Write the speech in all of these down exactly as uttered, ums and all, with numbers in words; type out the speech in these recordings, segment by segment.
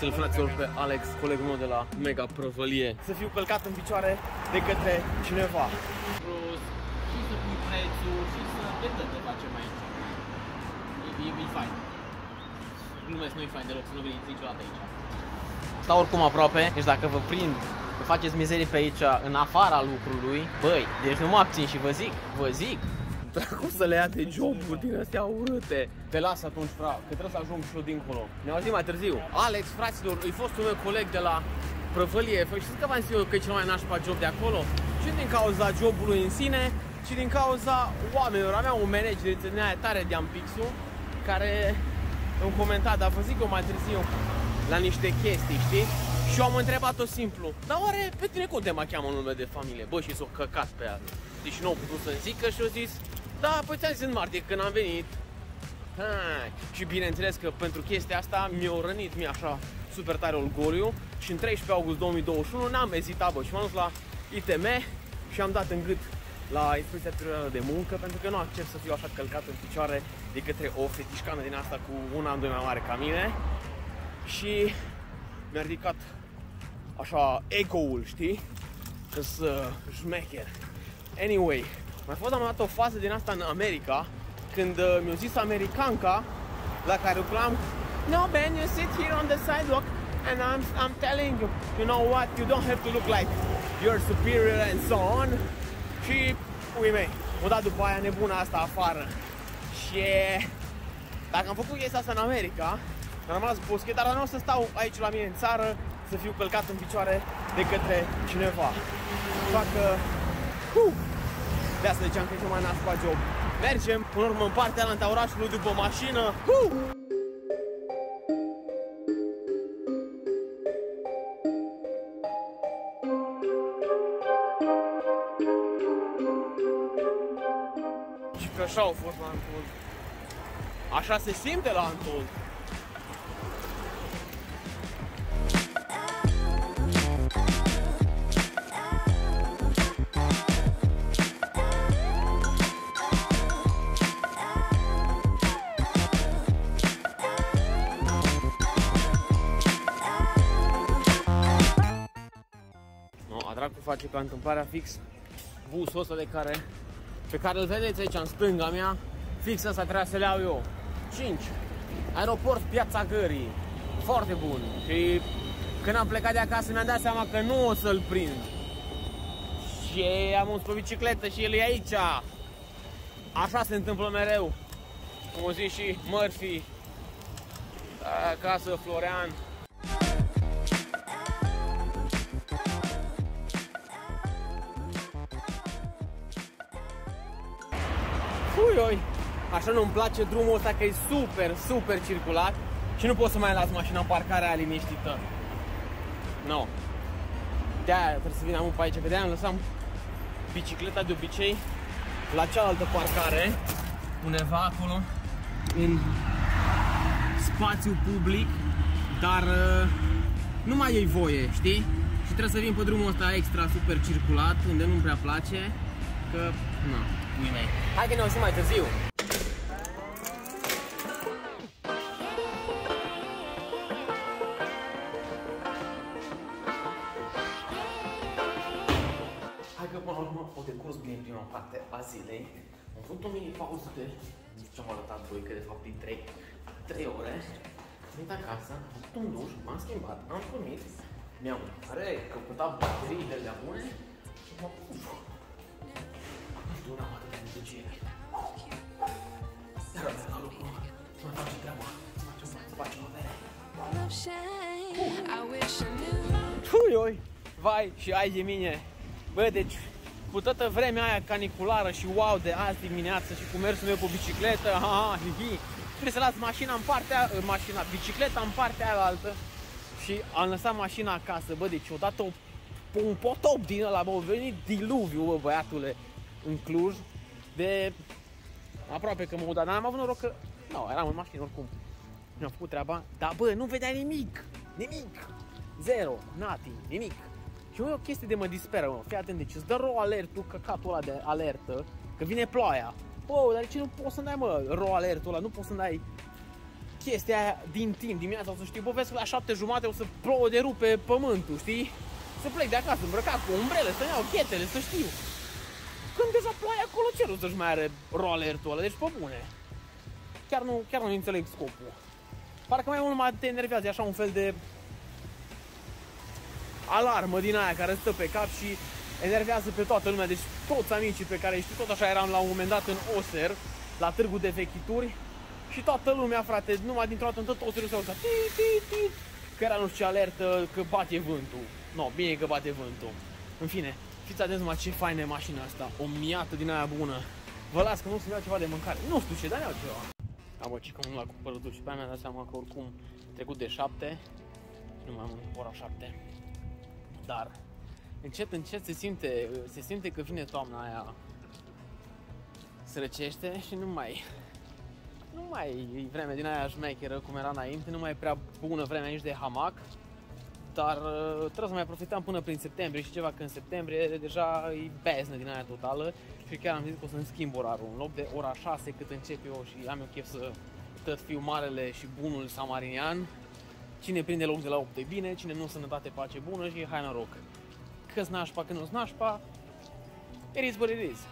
Salutați-l, fraților, pe Alex, colegul meu de la Mega Prăvălie. Să fiu călcat în picioare de către cineva. Brus, și să pui prețul și să vedem ce facem aici. E, e, e fain. Glumesc, nu e fain deloc, să nu veniți niciodată aici. Stau oricum aproape, deci dacă vă prind că faceți mizerii pe aici, în afara lucrului, băi, deci nu mă abțin și vă zic, vă zic. Dracu să le ia de joburi din astea urâte. Te las atunci, fra, că trebuie să ajung și eu dincolo. Ne auzim mai târziu. Alex, fraților, e fostul meu coleg de la Prăvălie. Știți că v-am zis eu că e cel mai nașpa job de acolo? Și din cauza jobului în sine, și din cauza oamenilor. Aveam un manager din aia tare de Ampixul, care îmi comenta, dar vă zic eu mai târziu, la niște chestii, știi? Și eu am întrebat-o simplu, dar oare pe tine cum te mai cheamă un nume de familie? Bă, și s-o căcat pe ea. Deci nu au putut să-mi zică și au zis, da, păi ți-am zis în martie când am venit. Hai. Și bineînțeles că pentru chestia asta mi-a rănit mie așa super tare orgoliu. Și în treisprezece august două mii douăzeci și unu n-am ezitat, bă, și m-am dus la I T M și am dat în gât la Inspecția Teritorială de Muncă, pentru că nu accept să fiu așa călcat în picioare de către o fetișcană din asta cu un an, doi mai mare ca mine. Și mi-a ridicat așa ego-ul, știi? Că-s uh, șmecher. Anyway, mai fost am dat o fază din asta în America, când uh, mi-a zis americanca la care lucram, no, Ben, you sit here on the sidewalk and I'm, I'm telling you, you know what, you don't have to look like you're superior and so on. Și, ui mei, m-a dat după aia nebuna asta afară. Și dacă am făcut chestia asta în America, am rămas poschet, dar nu o să stau aici la mine în țară să fiu călcat în picioare de către cineva. Așa că, uh, de asta ziceam că e cel mai nașpa job. Mergem, până urmă, în partea alta orașului după mașină. Uh! Și că așa au fost la Antold. Așa se simte la Antold. Dracu face ca întâmplarea fix busul ăsta de care, pe care îl vedeți aici în stânga mea, fix ăsta trebuia să le iau eu. cinci. Aeroport Piața Gării. Foarte bun. Și când am plecat de acasă mi-am dat seama că nu o să-l prind. Și am uns pe bicicletă și el e aici. Așa se întâmplă mereu. Cum o zis și Murphy. Acasă Florean. Ui, așa nu-mi place drumul ăsta, că e super, super circulat și nu pot să mai las mașina în parcarea liniștită. Nu. No. De-aia trebuie să vină pe aici, că de-aia îmi lăsam bicicleta de obicei la cealaltă parcare, undeva acolo, în spațiu public, dar nu mai e voie, știi? Și trebuie să vin pe drumul ăsta extra super circulat, unde nu-mi prea place, că, nu. Mei. Hai că ne auzim mai târziu. Hai că până la urmă o decurs bine prima parte a zilei. Am făcut o mini pauză de, nu știu ce am arătat voi, că de fapt din trei ore. Am venit acasă, am făcut un duș, m-am schimbat, am dormit, mi-am recăpătat bateriile alea bune și m-am puf. Nu n-am atât de energie. Dar avea la lucru, să mai facem treaba, să facem, să facem avere. Ui, ui, vai și ai de mine. Bă, deci, cu toată vremea aia caniculară și wow de azi dimineață și cu mersul meu pe bicicletă, ha, ha, hi, hi, trebuie să las mașina în partea, mașina, bicicleta în partea aia altă și am lăsat mașina acasă, bă, deci odată un potop din ăla, bă, a venit diluviu, bă, băiatule, în Cluj, de aproape că mă uda, dar am avut noroc că, nu, eram în mașină oricum, mi-am făcut treaba, dar bă, nu vedea nimic, nimic, zero, nothing, nimic. Și e o chestie de mă disperă, mă, fii atent, deci îți dă ro alertul, căcatul ăla de alertă, că vine ploaia. Bă, dar de ce nu poți să-mi dai, mă, ro alertul ăla, nu poți să-mi dai chestia aia din timp, dimineața o să știu, bă, vezi că la șapte jumate o să plouă de rupe pământul, știi? Să plec de acasă, îmbrăcat cu umbrele, să-mi iau chetele, să știu. Când deja ploaie acolo, cerul să-și mai are rollerul ăla, deci pe bune. Chiar nu, chiar nu înțeleg scopul. Parcă mai mult mă te enervează, e așa un fel de alarmă din aia care stă pe cap și enervează pe toată lumea. Deci toți amicii pe care știu, tot așa eram la un moment dat în Oser, la târgul de vechituri. Și toată lumea, frate, numai dintr-o dată în tot Oserul se auza că era nu știu ce alertă, că bate vântul. No, bine că bate vântul. În fine, fiți atenți numai ce faină e mașina asta. O miată din aia bună. Vă las că nu să-mi iau ceva de mâncare. Nu știu ce, dar iau ceva. Am bă, că nu l-a cumpărătut și pe aia mi-a dat seama că oricum trecut de șapte. Nu mai am ora șapte. Dar încet, încet se simte, se simte că vine toamna aia. Se răcește și nu mai... Nu mai e vreme din aia șmecheră cum era înainte, nu mai e prea bună vremea nici de hamac. Dar uh, trebuie să mai profităm până prin septembrie și ceva, că în septembrie deja e beznă din aia totală. Și chiar am zis că o să-mi schimb orarul. În loc de ora șase cât încep eu și am eu chef să tot fiu marele și bunul samarinian, cine prinde loc de la opt e bine, cine nu, sănătate, pace bună și hai noroc. Că-s nașpa, că nu-s nașpa, it is what it is.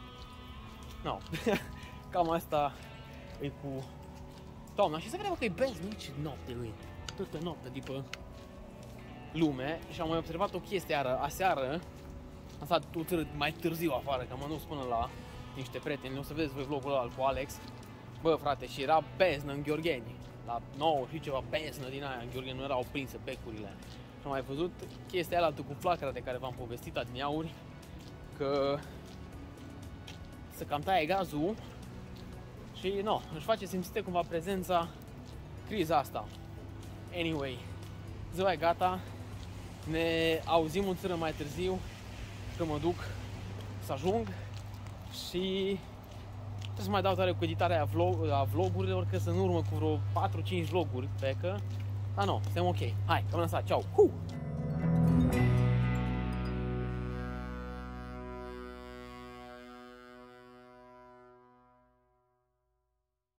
No. Cam asta e cu toamna. Și să vedem că e beznă, nici noapte lui. Toată noaptea după lume. Și am mai observat o chestie aseară, aseară am stat mai târziu afară, că am dus până la niște prieteni. O să vedeți voi vlogul ăla cu Alex. Bă, frate, și era beznă în Gheorgheni. La nouă și ceva beznă din aia în Gheorgheni, nu erau prinse becurile. Și am mai văzut chestia aia altă cu flacăra de care v-am povestit adineauri, că să cam taie gazul și no, își face simțite cumva prezența criza asta. Anyway, ziua e gata, ne auzim un țără mai târziu, că mă duc să ajung și trebuie să mai dau tare cu editarea vlog, a vlogurilor, că sunt în urmă cu vreo patru cinci vloguri pe că, dar nu, suntem ok. Hai, am lăsat, ceau! Hu!